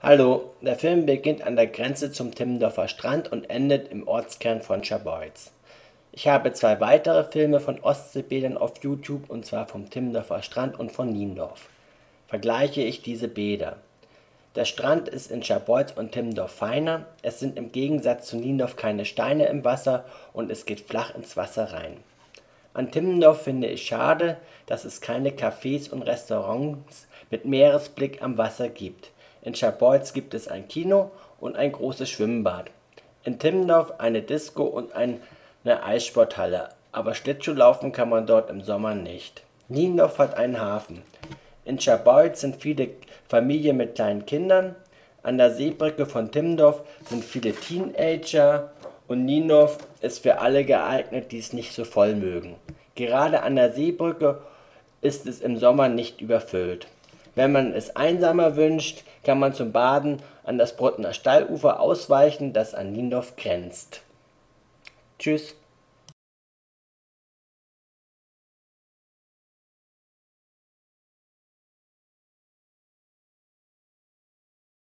Hallo, der Film beginnt an der Grenze zum Timmendorfer Strand und endet im Ortskern von Scharbeutz. Ich habe zwei weitere Filme von Ostseebädern auf YouTube, und zwar vom Timmendorfer Strand und von Niendorf. Vergleiche ich diese Bäder. Der Strand ist in Scharbeutz und Timmendorf feiner, es sind im Gegensatz zu Niendorf keine Steine im Wasser und es geht flach ins Wasser rein. An Timmendorf finde ich schade, dass es keine Cafés und Restaurants mit Meeresblick am Wasser gibt. In Scharbeutz gibt es ein Kino und ein großes Schwimmbad. In Timmendorf eine Disco und eine Eissporthalle, aber Schlittschuhlaufen kann man dort im Sommer nicht. Niendorf hat einen Hafen. In Scharbeutz sind viele Familien mit kleinen Kindern. An der Seebrücke von Timmendorf sind viele Teenager und Niendorf ist für alle geeignet, die es nicht so voll mögen. Gerade an der Seebrücke ist es im Sommer nicht überfüllt. Wenn man es einsamer wünscht, kann man zum Baden an das Brottener Stallufer ausweichen, das an Niendorf grenzt. Tschüss.